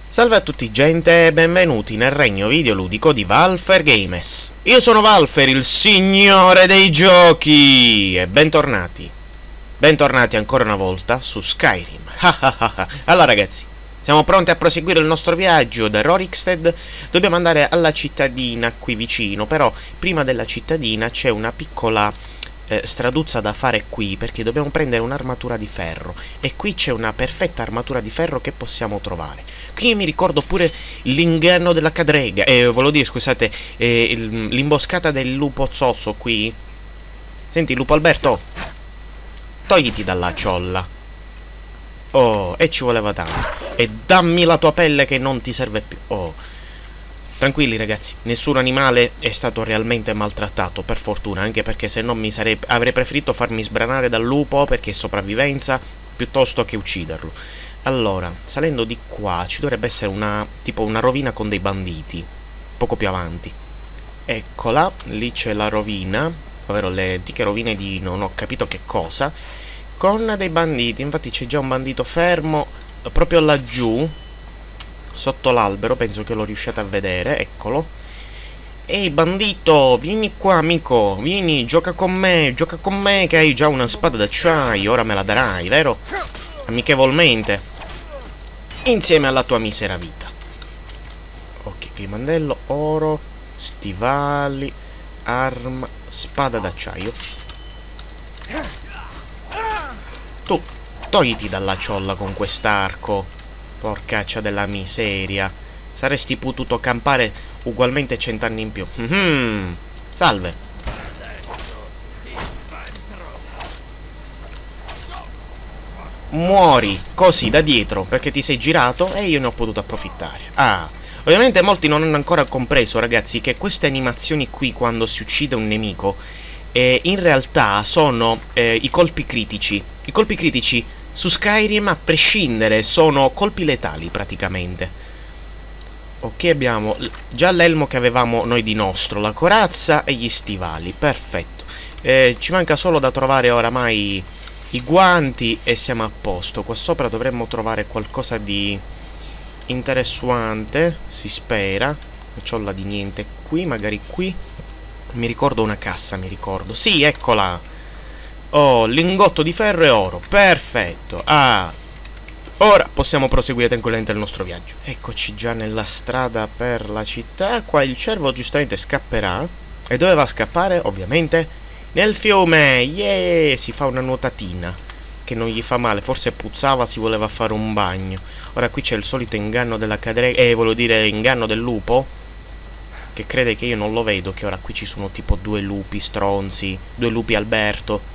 Salve a tutti gente e benvenuti nel regno videoludico di Valfer Games. Io sono Valfer, il signore dei giochi, e bentornati. Bentornati ancora una volta su Skyrim. Allora ragazzi, siamo pronti a proseguire il nostro viaggio da Rorikstead. Dobbiamo andare alla cittadina qui vicino, però prima della cittadina c'è una piccola straduzza da fare qui, perché dobbiamo prendere un'armatura di ferro, e qui c'è una perfetta armatura di ferro che possiamo trovare. Qui mi ricordo pure l'inganno della cadrega, volevo dire, scusate, l'imboscata del lupo zozzo qui. Senti, lupo Alberto, togliti dalla ciolla. Oh, e ci voleva tanto. E dammi la tua pelle che non ti serve più. Oh, tranquilli ragazzi, nessun animale è stato realmente maltrattato, per fortuna, anche perché se no avrei preferito farmi sbranare dal lupo, perché è sopravvivenza, piuttosto che ucciderlo. Allora, salendo di qua ci dovrebbe essere tipo una rovina con dei banditi, poco più avanti. Eccola, lì c'è la rovina, ovvero le antiche rovine di non ho capito che cosa, con dei banditi. Infatti c'è già un bandito fermo proprio laggiù, sotto l'albero, penso che lo riusciate a vedere, eccolo. Ehi bandito, vieni qua amico, vieni, gioca con me che hai già una spada d'acciaio, ora me la darai, vero? Amichevolmente, insieme alla tua misera vita. Ok, climandello, oro, stivali, arma, spada d'acciaio. Tu, togliti dalla ciolla con quest'arco. Porcaccia della miseria. Saresti potuto campare ugualmente 100 anni in più. Salve. Muori così da dietro, perché ti sei girato e io ne ho potuto approfittare. Ah, ovviamente molti non hanno ancora compreso, ragazzi, che queste animazioni qui, quando si uccide un nemico, in realtà sono i colpi critici. I colpi critici su Skyrim, a prescindere, sono colpi letali praticamente. Ok, abbiamo già l'elmo che avevamo noi di nostro, la corazza e gli stivali, perfetto. Ci manca solo da trovare oramai i guanti e siamo a posto. Qua sopra dovremmo trovare qualcosa di interessante, si spera. Non c'ho la di niente qui, magari qui. Mi ricordo una cassa, mi ricordo. Sì, eccola! Oh, lingotto di ferro e oro, perfetto. Ah, ora possiamo proseguire tranquillamente il nostro viaggio. Eccoci già nella strada per la città. Qua il cervo giustamente scapperà. E dove va a scappare? Ovviamente nel fiume. Yeah, si fa una nuotatina, che non gli fa male. Forse puzzava, si voleva fare un bagno. Ora qui c'è il solito inganno della cadrega, volevo dire inganno del lupo, che crede che io non lo vedo, che ora qui ci sono tipo due lupi stronzi, due lupi Alberto.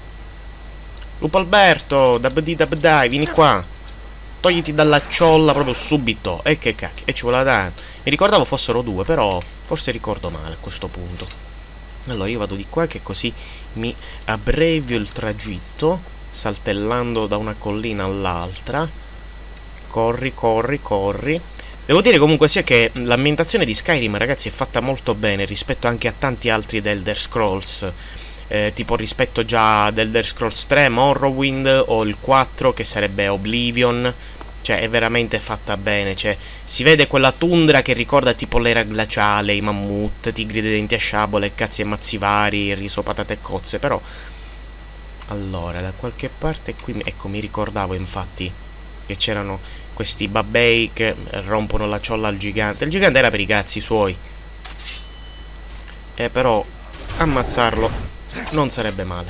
Lupo Alberto, dai, vieni qua. Togliti dalla ciolla proprio subito. E che cacchio, e ci vuole tanto. Mi ricordavo fossero due, però forse ricordo male a questo punto. Allora io vado di qua, che così mi abbrevio il tragitto, saltellando da una collina all'altra. Corri, corri, corri. Devo dire comunque sia che l'ambientazione di Skyrim, ragazzi, è fatta molto bene rispetto anche a tanti altri The Elder Scrolls. Tipo rispetto già ad Elder Scrolls 3, Morrowind, o il 4 che sarebbe Oblivion. Cioè è veramente fatta bene, cioè si vede quella tundra che ricorda tipo l'era glaciale, i mammut, tigri dei denti a sciabola, cazzi e mazzi vari, riso, patate e cozze. Però allora da qualche parte qui, ecco, mi ricordavo infatti che c'erano questi babbei che rompono la ciolla al gigante. Il gigante era per i cazzi suoi, però ammazzarlo non sarebbe male.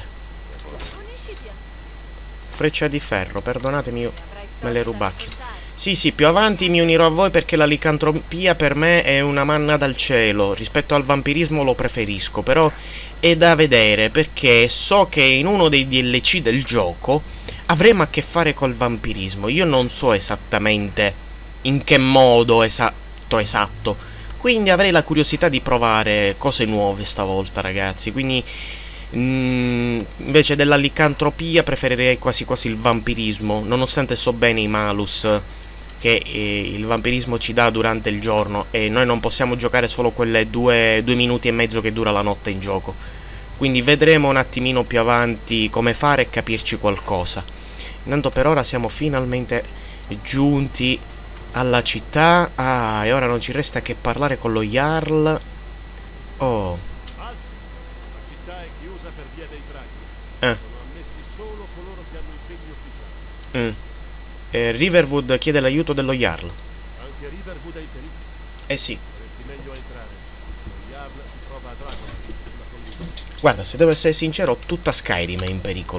Freccia di ferro, perdonatemi, io me le rubacchio. Sì, più avanti mi unirò a voi, perché la licantropia per me è una manna dal cielo. Rispetto al vampirismo lo preferisco, però è da vedere, perché so che in uno dei DLC del gioco avremo a che fare col vampirismo. Io non so esattamente in che modo esatto. Quindi avrei la curiosità di provare cose nuove stavolta, ragazzi. Quindi invece della licantropia preferirei quasi quasi il vampirismo, nonostante so bene i malus che il vampirismo ci dà durante il giorno, e noi non possiamo giocare solo quelle due minuti e mezzo che dura la notte in gioco. Quindi vedremo un attimino più avanti come fare e capirci qualcosa. Intanto per ora siamo finalmente giunti alla città. Ah, e ora non ci resta che parlare con lo Jarl. Oh. La città è chiusa per via dei draghi. Eh. Sono ammessi solo coloro che hanno impegni ufficiali. Riverwood chiede l'aiuto dello Jarl. Anche Riverwood è in pericolo. Eh sì. Saresti meglio a entrare. Lo Jarl si trova a Dragon, sulla collina. Guarda, se devo essere sincero, tutta Skyrim è in pericolo.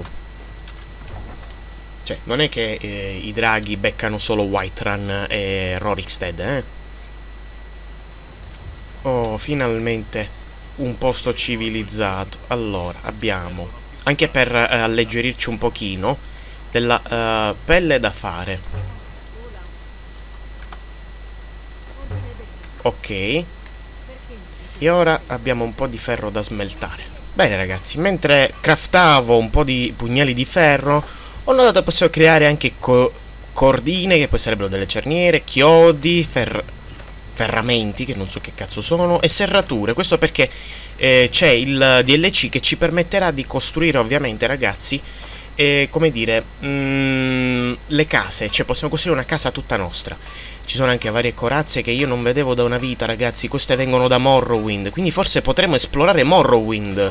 Cioè, non è che i draghi beccano solo Whiterun e Rorikstead, eh? Oh, finalmente un posto civilizzato. Allora, abbiamo, anche per alleggerirci un pochino, della pelle da fare. Ok. E ora abbiamo un po' di ferro da smeltare. Bene ragazzi, mentre craftavo un po' di pugnali di ferro, ho notato che posso creare anche cordine, che poi sarebbero delle cerniere, chiodi, ferramenti, che non so che cazzo sono, e serrature. Questo perché c'è il DLC che ci permetterà di costruire, ovviamente ragazzi, come dire, le case. Cioè possiamo costruire una casa tutta nostra. Ci sono anche varie corazze che io non vedevo da una vita, ragazzi. Queste vengono da Morrowind, quindi forse potremo esplorare Morrowind.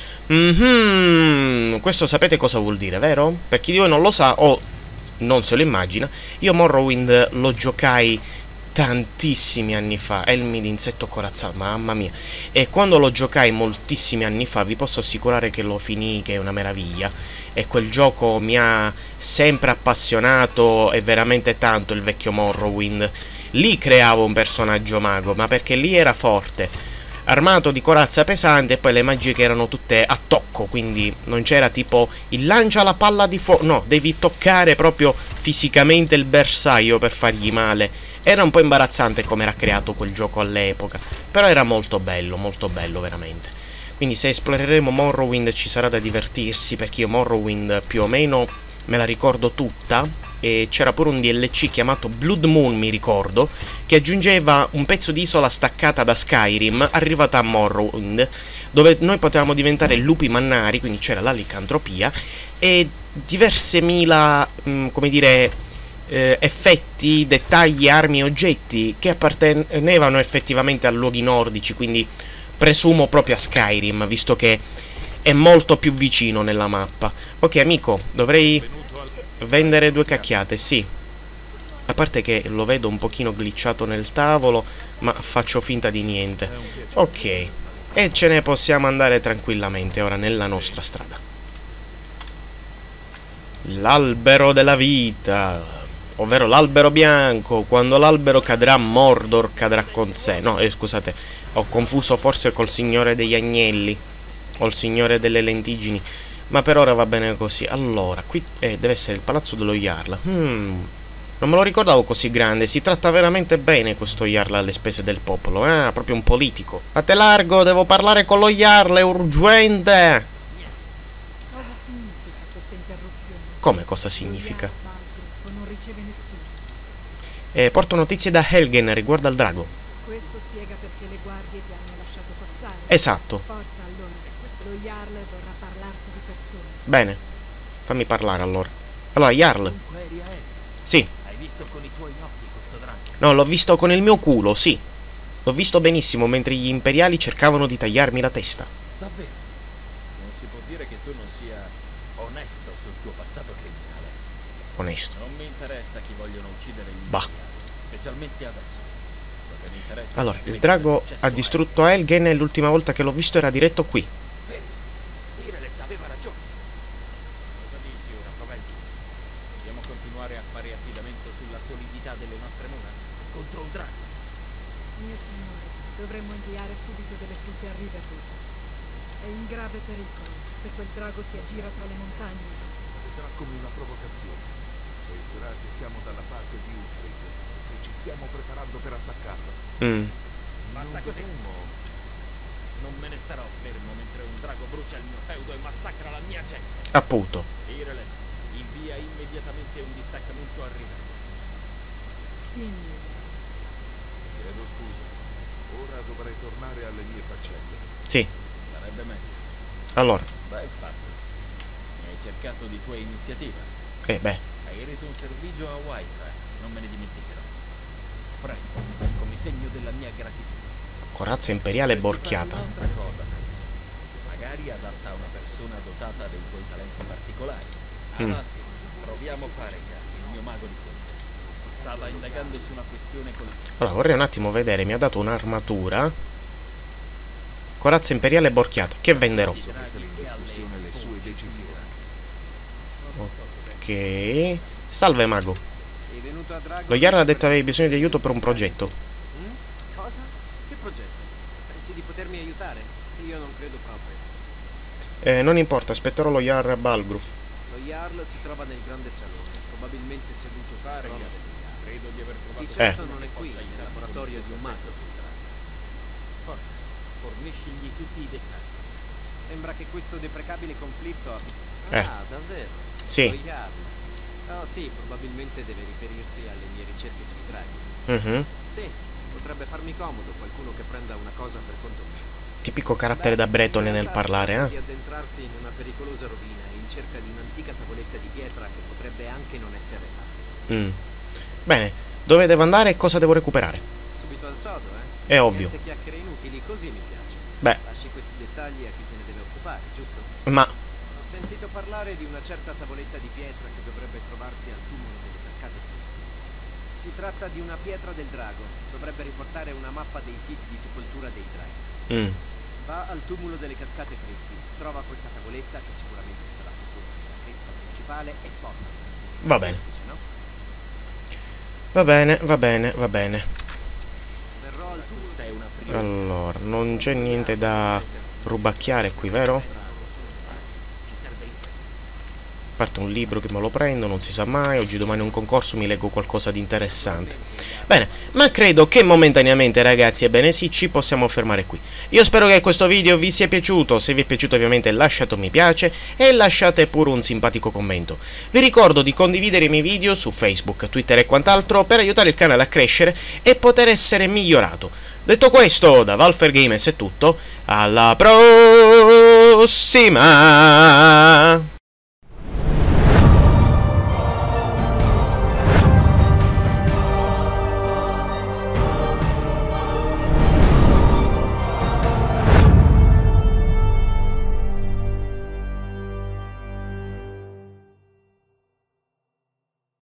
Questo sapete cosa vuol dire, vero? Per chi di voi non lo sa o non se lo immagina, io Morrowind lo giocai tantissimi anni fa. Elmi d'insetto corazzato, mamma mia. E quando lo giocai moltissimi anni fa, vi posso assicurare che lo finii, che è una meraviglia. E quel gioco mi ha sempre appassionato, e veramente tanto, il vecchio Morrowind. Lì creavo un personaggio mago, ma perché lì era forte, armato di corazza pesante, e poi le magie che erano tutte a tocco, quindi non c'era tipo il lancia la palla di fuoco, no, devi toccare proprio fisicamente il bersaglio per fargli male. Era un po' imbarazzante come era creato quel gioco all'epoca, però era molto bello veramente. Quindi se esploreremo Morrowind ci sarà da divertirsi, perché io Morrowind più o meno me la ricordo tutta. E c'era pure un DLC chiamato Blood Moon, mi ricordo, che aggiungeva un pezzo di isola staccata da Skyrim, arrivata a Morrowind, dove noi potevamo diventare lupi mannari, quindi c'era la licantropia, e diverse mila, come dire, effetti, dettagli, armi e oggetti che appartenevano effettivamente a luoghi nordici, quindi presumo proprio a Skyrim, visto che è molto più vicino nella mappa. Ok amico, dovrei vendere due cacchiate, sì. A parte che lo vedo un pochino glitchato nel tavolo, ma faccio finta di niente. Ok, e ce ne possiamo andare tranquillamente ora nella nostra strada. L'albero della vita, ovvero l'albero bianco. Quando l'albero cadrà, Mordor cadrà con sé. No, scusate, ho confuso forse col Signore degli Agnelli o il Signore delle Lentiggini, ma per ora va bene così. Allora, qui deve essere il palazzo dello Jarl. Non me lo ricordavo così grande. Si tratta veramente bene questo Jarl alle spese del popolo. Proprio un politico. Fate largo, devo parlare con lo Jarl, è urgente. Cosa significa questa interruzione? Come cosa significa? Non riceve nessuno. Porto notizie da Helgen riguardo al drago. Questo spiega perché le guardie ti hanno lasciato passare. Esatto. Forza allora, lo Jarl vorrà parlarti di persona. Bene, fammi parlare allora. Allora, Jarl. Dunque eri aereo. Sì. Hai visto con i tuoi occhi questo drago? No, l'ho visto con il mio culo, sì. L'ho visto benissimo mentre gli imperiali cercavano di tagliarmi la testa. Davvero? Non si può dire che tu non sia onesto sul tuo passato criminale. Onesto. Non mi interessa chi vogliono uccidere gli Bah. imperiali, specialmente adesso. Quello che mi interessa Allora, è il sapere drago cosa è ha successo distrutto Helgen e l'ultima volta che l'ho visto era diretto qui. Benissimo. Irelet aveva ragione. Cosa dici ora, Proventus? Dobbiamo continuare a fare affidamento sulla solidità delle nostre mura? Contro un drago? Mio signore, dovremmo inviare subito delle truppe a Riverwood. È in grave pericolo se quel drago si aggira tra le montagne. Vedrà come una provocazione. Penserà che siamo dalla parte di Uhtred e ci stiamo preparando per attaccarlo. Basta così. Non me ne starò fermo mentre un drago brucia il mio feudo e massacra la mia gente. Appunto. Irelet, invia immediatamente un distaccamento a Riverwood. Signore, Chiedo scusa. Ora dovrei tornare alle mie faccende. Sì. Sarebbe meglio. Allora. Ben fatto. Mi hai cercato di tua iniziativa. Beh. Hai reso un servigio a Whiterun, non me ne dimenticherò. Prego, come segno della mia gratitudine. Corazza imperiale Potresti fare borchiata. un'altra cosa per me. Magari adatta a una persona dotata dei tuoi talenti particolari. Avanti, proviamo Farenga, il mio mago di conto. Stava indagando su una questione con... Allora, vorrei un attimo vedere, mi ha dato un'armatura. Corazza imperiale borchiata, che venderò. Discussione le sue decisioni. Ok. Salve mago. Sei venuto a Drago? Lo Jarl ha detto avevi bisogno di aiuto per un progetto. Cosa? Che progetto? Pensi di potermi aiutare? Io non credo proprio. Non importa, aspetterò lo Jarl a Balgruf. Lo Jarl si trova nel grande salone, probabilmente seduto sul trono del Jarl. Credo di aver trovato... Di certo non è qui, nel laboratorio di un mago. Forza, forniscigli tutti i dettagli. Sembra che questo deprecabile conflitto... Eh. Ah, davvero? Sì. Lo Jarl. Oh sì, probabilmente deve riferirsi alle mie ricerche sui draghi. Mhm. Sì, potrebbe farmi comodo qualcuno che prenda una cosa per conto mio. Tipico carattere da bretone nel parlare, Di addentrarsi in una pericolosa rovina in cerca di un'antica tavoletta di pietra che potrebbe anche non essere là. Bene, dove devo andare e cosa devo recuperare? Subito al sodo, eh? È ovvio. Niente chiacchiere inutili, così mi piace. Beh, Lasci questi dettagli a chi se ne deve occupare, giusto? ma... Ho sentito parlare di una certa tavoletta di pietra che dovrebbe trovarsi al tumulo delle cascate Cristi. Si tratta di una pietra del drago. Dovrebbe riportare una mappa dei siti di sepoltura dei draghi. Va al tumulo delle cascate Cristi, trova questa tavoletta che sicuramente sarà sepolta nella cripta principale e porta. Va bene. Semplice, no? Va bene, va bene, va bene. Verrò al tumulo. Questa è una priorità. Allora, non c'è niente da rubacchiare qui, vero? Ci serve il tempo. A parte un libro che me lo prendo, non si sa mai, oggi domani un concorso mi leggo qualcosa di interessante. Bene, ma credo che momentaneamente ragazzi, ebbene sì, ci possiamo fermare qui. Io spero che questo video vi sia piaciuto, se vi è piaciuto ovviamente lasciate un mi piace e lasciate pure un simpatico commento. Vi ricordo di condividere i miei video su Facebook, Twitter e quant'altro per aiutare il canale a crescere e poter essere migliorato. Detto questo, da Valfer Games è tutto, alla prossima!